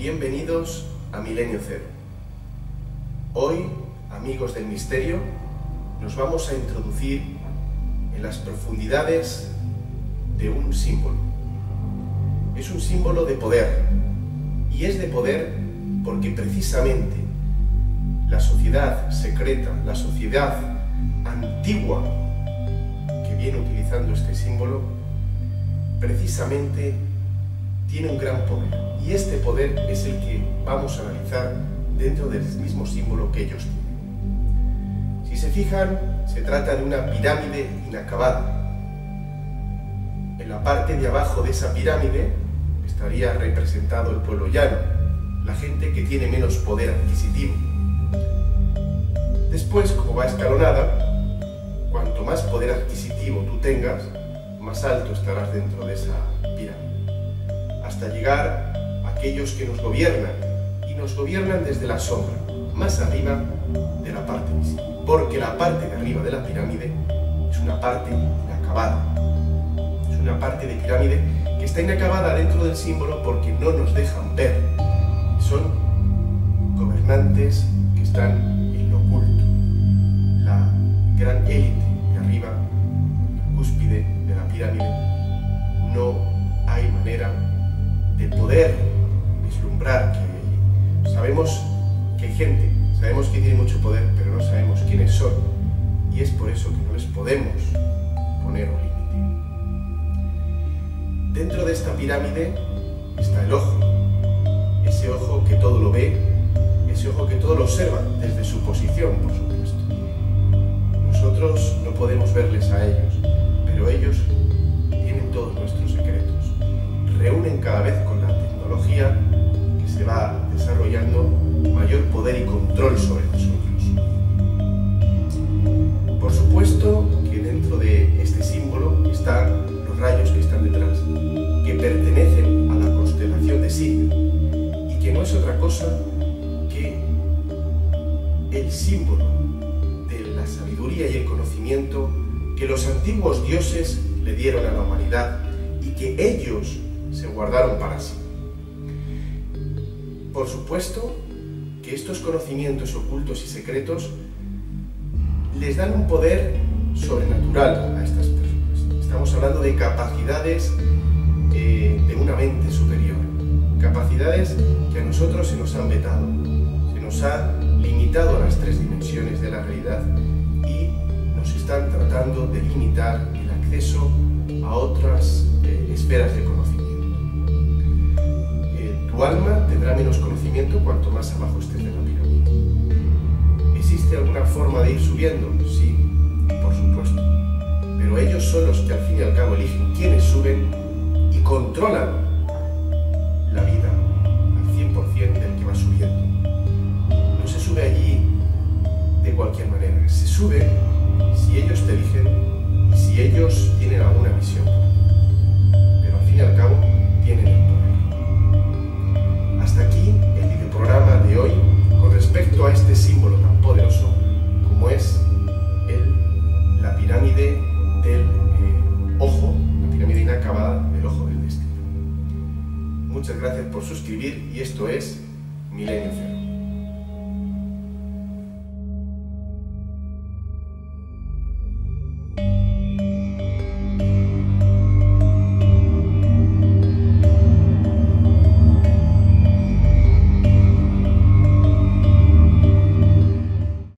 Bienvenidos a Milenio Cero. Hoy, amigos del misterio, nos vamos a introducir en las profundidades de un símbolo. Es un símbolo de poder, y es de poder porque precisamente la sociedad secreta, la sociedad antigua que viene utilizando este símbolo, precisamente tiene un gran poder, y este poder es el que vamos a analizar dentro del mismo símbolo que ellos tienen. Si se fijan, se trata de una pirámide inacabada. En la parte de abajo de esa pirámide estaría representado el pueblo llano, la gente que tiene menos poder adquisitivo. Después, como va escalonada, cuanto más poder adquisitivo tú tengas, más alto estarás dentro de esa pirámide, hasta llegar a aquellos que nos gobiernan, y nos gobiernan desde la sombra, más arriba de la parte visible, porque la parte de arriba de la pirámide es una parte inacabada, es una parte de pirámide que está inacabada dentro del símbolo porque no nos dejan ver, son gobernantes que están en lo oculto, la gran élite de arriba, la cúspide de la pirámide. No hay manera de poder vislumbrar que sabemos que hay gente, sabemos que tiene mucho poder, pero no sabemos quiénes son, y es por eso que no les podemos poner un límite. Dentro de esta pirámide está el ojo, ese ojo que todo lo ve, ese ojo que todo lo observa desde su posición, por supuesto. Nosotros no podemos verles a ellos, pero ellos tienen todos nuestros secretos. Reúnen cada vez con la tecnología que se va desarrollando mayor poder y control sobre nosotros. Por supuesto que dentro de este símbolo están los rayos que están detrás, que pertenecen a la constelación de Signo, y que no es otra cosa que el símbolo de la sabiduría y el conocimiento que los antiguos dioses le dieron a la humanidad y que ellos se guardaron para sí. Por supuesto que estos conocimientos ocultos y secretos les dan un poder sobrenatural a estas personas. Estamos hablando de capacidades de una mente superior, capacidades que a nosotros se nos han vetado, se nos ha limitado a las 3 dimensiones de la realidad y nos están tratando de limitar el acceso a otras esferas de conocimiento. Tu alma tendrá menos conocimiento cuanto más abajo estés de la pirámide. ¿Existe alguna forma de ir subiendo? Sí, por supuesto. Pero ellos son los que al fin y al cabo eligen quiénes suben y controlan la vida al 100% del que va subiendo. No se sube allí de cualquier manera. Se sube si ellos te eligen y si ellos tienen alguna misión. Pero al fin y al cabo tienen el poder. Hasta aquí el videoprograma de hoy con respecto a este símbolo tan poderoso como es la pirámide del ojo, la pirámide inacabada del ojo del destino. Muchas gracias por suscribir, y esto es Milenio Cero.